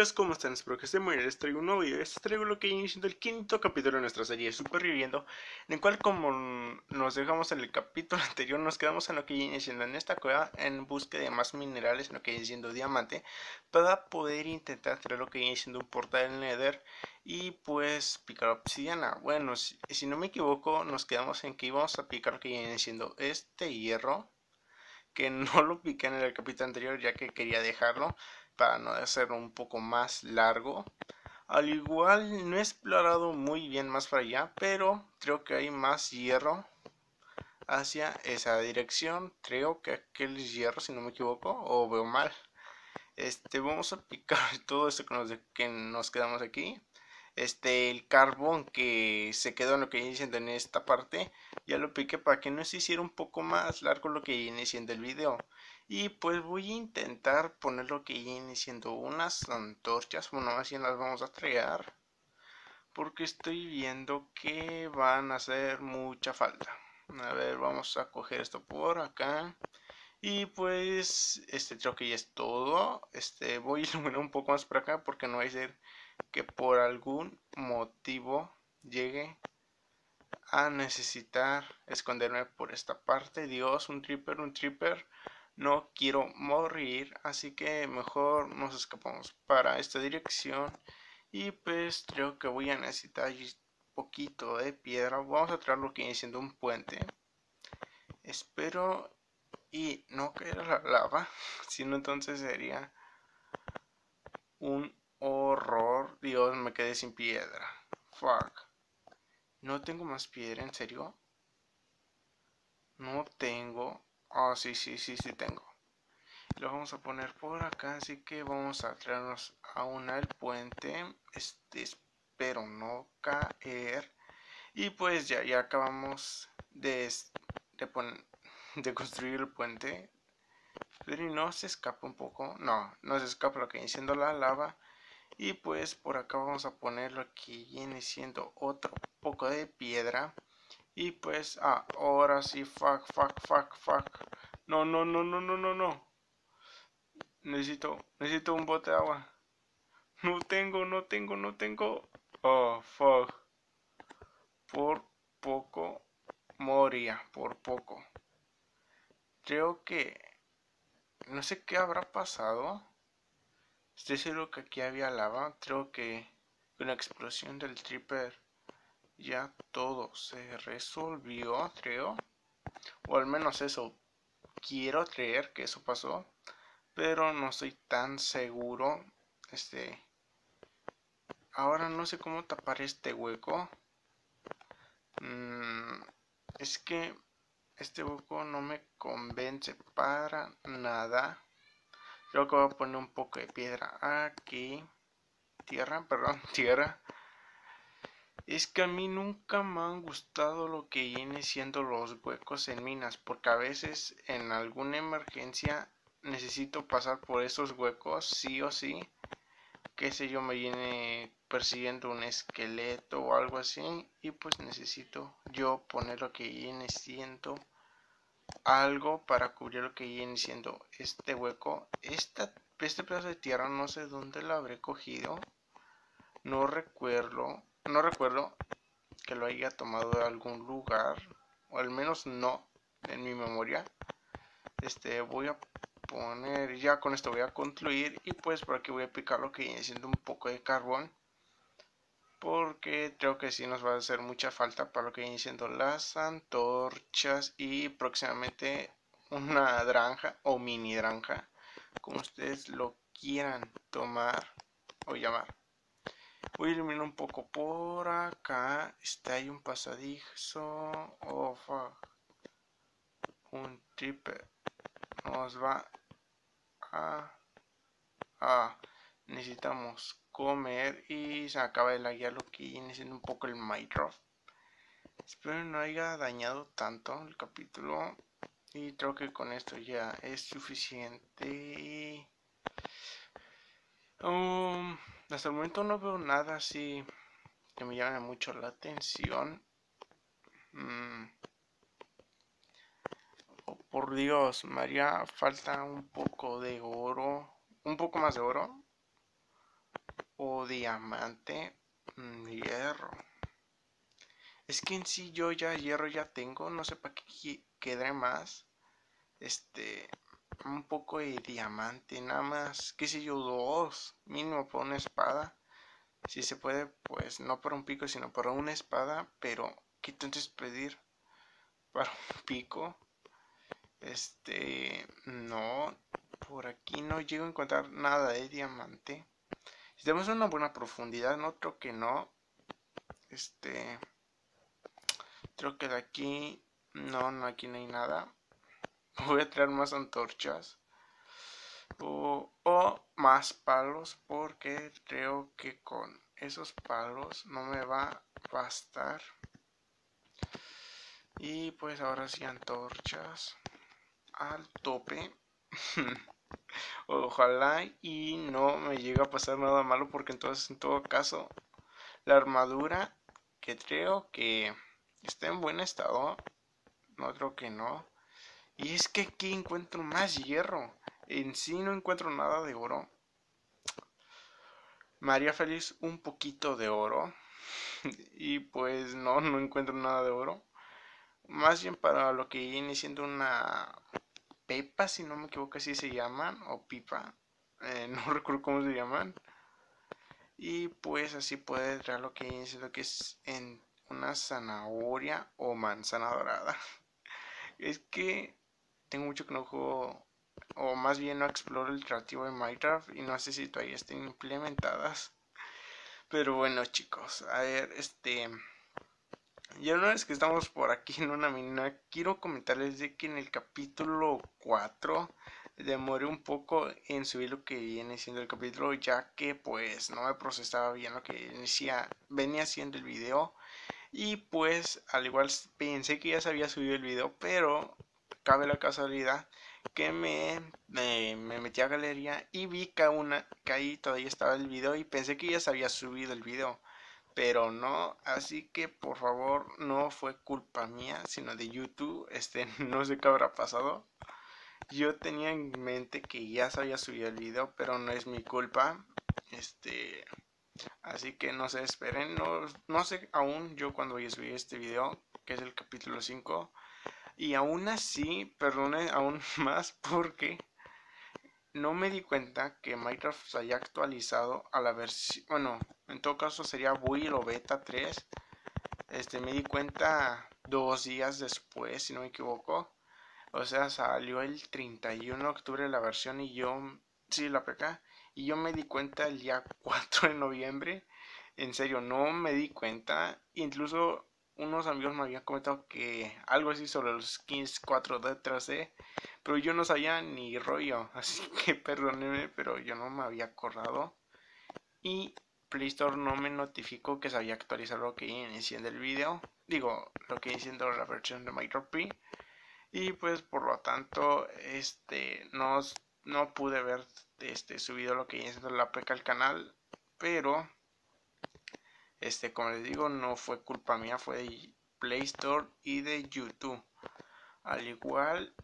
chicos, ¿cómo están? Espero que estén muy bien. Les traigo un nuevo video. Les traigo lo que viene siendo el quinto capítulo de nuestra serie Superviviendo, en el cual, como nos dejamos en el capítulo anterior, nos quedamos en lo que viene siendo en esta cueva en busca de más minerales, en lo que viene siendo diamante, para poder intentar traer lo que viene siendo un portal en Nether y pues picar obsidiana. Bueno, si no me equivoco, nos quedamos en que íbamos a picar lo que viene siendo este hierro, que no lo piqué en el capítulo anterior ya que quería dejarlo para no hacerlo un poco más largo. Al igual no he explorado muy bien más para allá, pero creo que hay más hierro hacia esa dirección. Creo que aquel es hierro, si no me equivoco, o veo mal. Vamos a picar todo esto que nos quedamos aquí. El carbón que se quedó en lo que viene siendo en esta parte, ya lo piqué para que no se hiciera un poco más largo lo que viene siendo el video. Y pues voy a intentar poner lo que viene siendo unas antorchas, bueno, más bien las vamos a traer, porque estoy viendo que van a hacer mucha falta. A ver, vamos a coger esto por acá. Y pues, creo que ya es todo. Voy a iluminar un poco más por acá porque no va a ser que por algún motivo llegue a necesitar esconderme por esta parte. Dios, un tripper, un tripper. No quiero morir, así que mejor nos escapamos para esta dirección. Y pues creo que voy a necesitar un poquito de piedra. Vamos a traer lo que viene siendo un puente. Espero y no caer a la lava, sino entonces sería un horror. Dios, me quedé sin piedra. Fuck. No tengo más piedra, ¿en serio? No tengo. Oh, sí, sí, sí, sí tengo. Lo vamos a poner por acá, así que vamos a traernos aún al puente. Espero no caer. Y pues ya acabamos de construir el puente. Pero no se escapa un poco. No se escapa lo que viene siendo la lava. Y pues por acá vamos a poner lo que viene siendo otro poco de piedra. Y pues, ahora sí, fuck. No, no, no, no, no, no, no. Necesito un bote de agua. No tengo. Oh, fuck. Por poco moría, por poco. Creo que, no sé qué habrá pasado. Estoy seguro que aquí había lava. Creo que con la explosión del tripper ya todo se resolvió, creo. O al menos eso quiero creer que eso pasó. Pero no estoy tan seguro. Ahora no sé cómo tapar este hueco. Es que este hueco no me convence para nada. Creo que voy a poner un poco de piedra aquí. Tierra, perdón, tierra. Es que a mí nunca me han gustado lo que viene siendo los huecos en minas, porque a veces en alguna emergencia necesito pasar por esos huecos, sí o sí. Qué sé yo, me viene persiguiendo un esqueleto o algo así, y pues necesito yo poner lo que viene siendo algo para cubrir lo que viene siendo este hueco. Este pedazo de tierra no sé dónde lo habré cogido. No recuerdo que lo haya tomado de algún lugar, o al menos no en mi memoria. Voy a poner, ya con esto voy a concluir, y pues por aquí voy a picar lo que viene siendo un poco de carbón, porque creo que sí nos va a hacer mucha falta para lo que viene siendo las antorchas y próximamente una granja o mini granja, como ustedes lo quieran tomar o llamar. Voy a eliminar un poco por acá. Está ahí un pasadizo. Oh, fuck. Un tripper nos va a... necesitamos comer y se acaba de laguear lo que viene siendo un poco el Minecraft. Espero no haya dañado tanto el capítulo. Y creo que con esto ya es suficiente. Hasta el momento no veo nada así que me llame mucho la atención. Oh, por Dios, María, falta un poco de oro. Un poco más de oro. o diamante, hierro. Es que en sí yo ya hierro ya tengo, no sé para qué quedaré más. Un poco de diamante, nada más, qué sé yo, dos, mínimo por una espada. Si se puede, pues no para un pico, sino para una espada, pero ¿qué tanto es pedir para un pico? No, por aquí no llego a encontrar nada de diamante. Si tenemos una buena profundidad, no creo que no. Creo que de aquí, no, aquí no hay nada. Voy a traer más antorchas. O más palos, porque creo que con esos palos no me va a bastar. Y pues ahora sí, antorchas al tope. Ojalá y no me llegue a pasar nada malo, porque entonces en todo caso la armadura, que creo que está en buen estado, no creo que no. Y es que aquí encuentro más hierro. En sí no encuentro nada de oro. Me haría feliz un poquito de oro. Y pues no encuentro nada de oro. Más bien para lo que viene siendo una pepa, si no me equivoco así se llaman, o pipa. No recuerdo cómo se llaman. Y pues así puede traer lo que viene siendo que es en una zanahoria o manzana dorada. Es que tengo mucho que no juego, o más bien no exploro el creativo de Minecraft y no sé si todavía estén implementadas. Pero bueno, chicos, a ver, ya una vez que estamos por aquí en una mina, quiero comentarles de que en el capítulo 4 demoré un poco en subir lo que viene siendo el capítulo, ya que pues no me procesaba bien lo que venía siendo el video. Y pues al igual pensé que ya se había subido el video, pero cabe la casualidad que me metí a galería y vi que ahí todavía estaba el video y pensé que ya se había subido el video, pero no, así que por favor no fue culpa mía, sino de YouTube. No sé qué habrá pasado. Yo tenía en mente que ya se había subido el video, pero no es mi culpa. Así que no se esperen, no sé aún yo cuando voy a subir este video, que es el capítulo 5. Y aún así, perdone aún más porque no me di cuenta que Minecraft se haya actualizado a la versión, bueno, en todo caso sería build o beta 3. Me di cuenta 2 días después, si no me equivoco. O sea, salió el 31 de octubre la versión y yo, sí, la PK, y yo me di cuenta el día 4 de noviembre. En serio, no me di cuenta. Incluso unos amigos me habían comentado que algo así sobre los skins 4D, 3D, pero yo no sabía ni rollo. Así que perdónenme, pero yo no me había acordado. Y Play Store no me notificó que se había actualizado lo que viene siendo el video. Digo, lo que viene siendo la versión de Minecraft P. Y pues por lo tanto, no pude ver subido lo que viene siendo la APK al canal. Pero como les digo, no fue culpa mía, fue de Play Store y de YouTube. Al igual,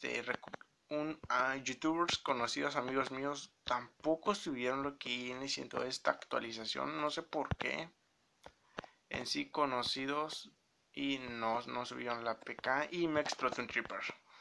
youtubers conocidos, amigos míos, tampoco subieron lo que viene siendo esta actualización. No sé por qué. En sí conocidos y no subieron la PK y me explotó un creeper.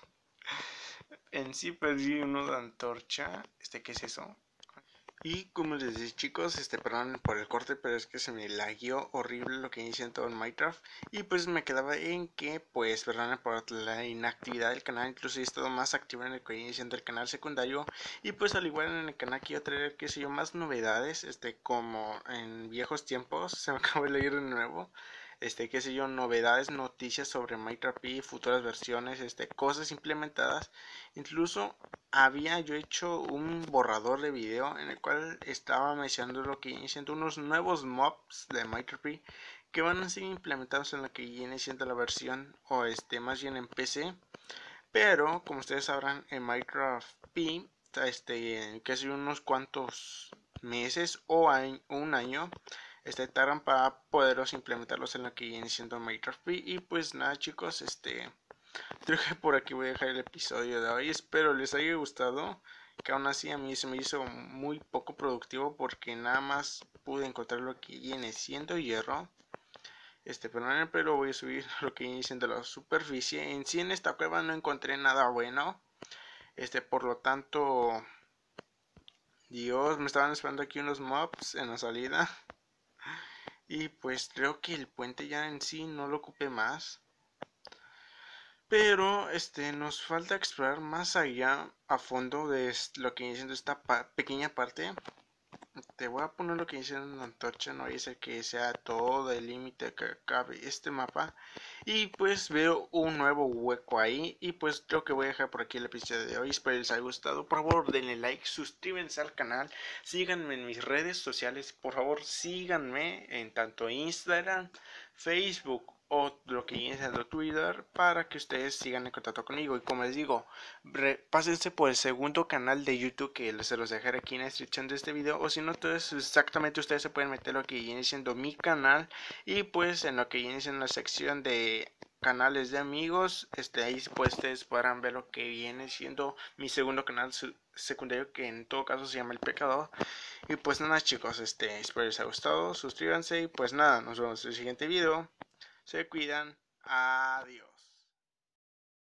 En sí perdí uno de antorcha. ¿Qué es eso? Y como les dije, chicos, perdón por el corte, pero es que se me lagueó horrible lo que inicié en todo en Minecraft. Y pues me quedaba en que, pues, perdón por la inactividad del canal, incluso he estado más activo en el que iniciando el canal secundario. Y pues al igual en el canal quiero traer, qué sé yo, más novedades, como en viejos tiempos, se me acabó de leer de nuevo. Qué sé yo, novedades, noticias sobre Minecraft y futuras versiones, cosas implementadas. Incluso había yo hecho un borrador de video en el cual estaba mencionando lo que viene siendo unos nuevos mobs de Minecraft que van a ser implementados en lo que viene siendo la versión, o más bien en PC. Pero como ustedes sabrán, en Minecraft P, que hace unos cuantos meses o un año, tardan para poderlos implementarlos en lo que viene siendo Minecraft P. Y pues nada, chicos, creo que por aquí voy a dejar el episodio de hoy. Espero les haya gustado. que aún así a mí se me hizo muy poco productivo porque nada más pude encontrar lo que viene siendo hierro. Pero voy a subir lo que viene siendo la superficie. En sí en esta cueva no encontré nada bueno. Por lo tanto, Dios, me estaban esperando aquí unos mobs en la salida. Y pues creo que el puente ya en sí no lo ocupé más. Pero nos falta explorar más allá a fondo de lo que viene siendo esta pequeña parte. Te voy a poner lo que dice en una antorcha, no dice que sea todo el límite que cabe este mapa. Y pues veo un nuevo hueco ahí. Y pues creo que voy a dejar por aquí el episodio de hoy. Espero les haya gustado. Por favor denle like, suscríbanse al canal. Síganme en mis redes sociales. Por favor síganme en tanto Instagram, Facebook o lo que viene siendo Twitter, para que ustedes sigan en contacto conmigo. Y como les digo, pásense por el segundo canal de YouTube que se los dejaré aquí en la descripción de este video, o si no, entonces exactamente ustedes se pueden meter lo que viene siendo mi canal, y pues en lo que viene siendo la sección de canales de amigos, ahí pues ustedes podrán ver lo que viene siendo mi segundo canal secundario, que en todo caso se llama El Pecador. Y pues nada chicos, espero les haya gustado, suscríbanse y pues nada, nos vemos en el siguiente video. Se cuidan. Adiós.